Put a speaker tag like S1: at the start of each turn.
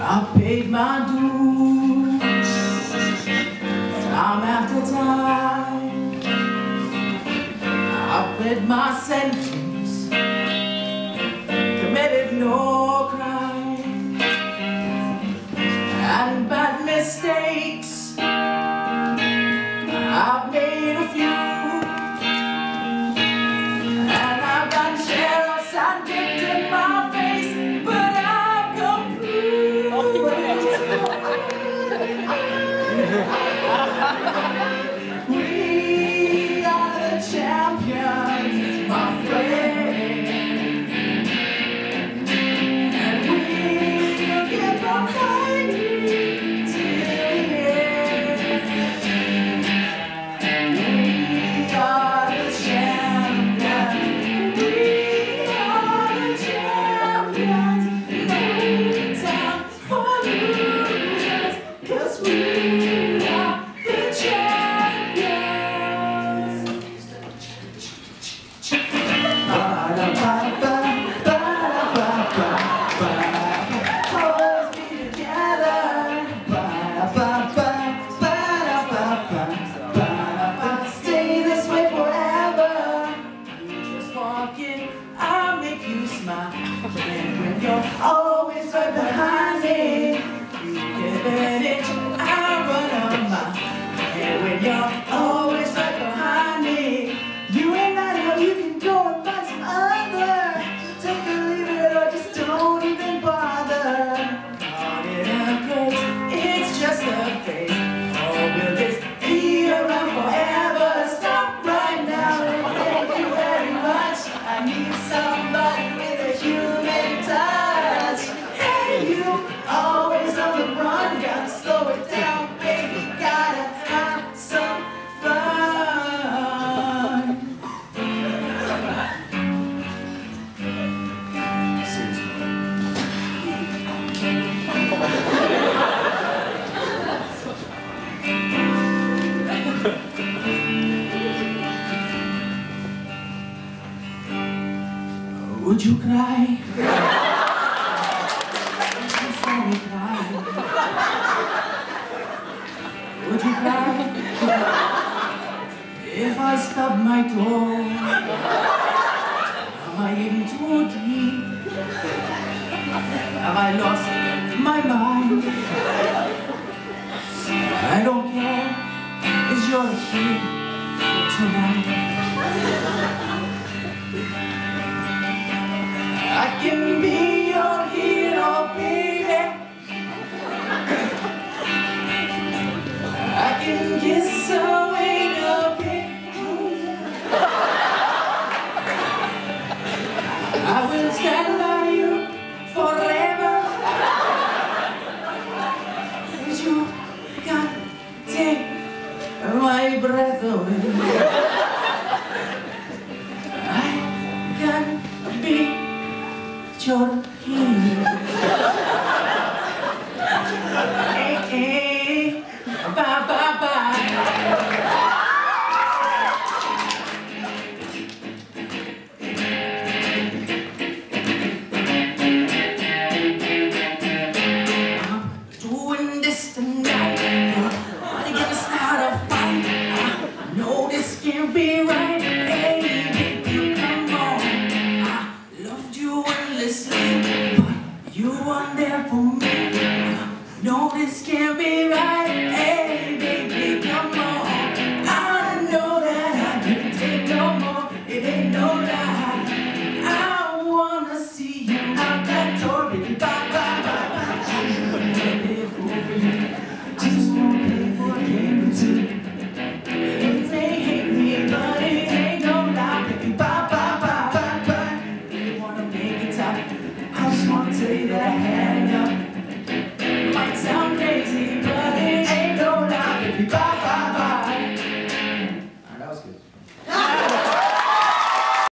S1: I paid my dues, time after time. I pled my sentence, committed no crime, and bad mistakes I've made a few, and I've got sheriffs and kicked in my face, but I've come through. We are the champions, my friend, and we'll keep on fighting till the end. We are the champions, we are the champions, no time for losers, 'cause we are the champions. Always be together. Stay this way forever. You just walk in, I'll make you smile. And when you're always right behind me, you give an inch, I'll run a mile. And when you're always right behind me, you ain't matter, you can go and find some other. Take it, leave it, or just don't even bother. Caught in a craze, it's just a phase. Or will this be around forever? Stop right now and thank you very much. I need somebody with a human touch. Hey, you, always on the run, gotta slow it down, baby, gotta have some fun. Would you cry? Would you see me cry? Would you cry if I stubbed my toe? Am I in too deep? Have I lost my mind? I don't care, 'cause you're here tonight. I can be your hero, baby. I can kiss away the pain. I will stand by you forever. 'Cause you can't take my breath away. I can be your hero. Hey, hey, bye, bye, bye. I'm doing this tonight. I'm gonna start a fight. I know this can't be right. Hey, baby, come on. I loved you endlessly, but you weren't there for me. No, this can't be right.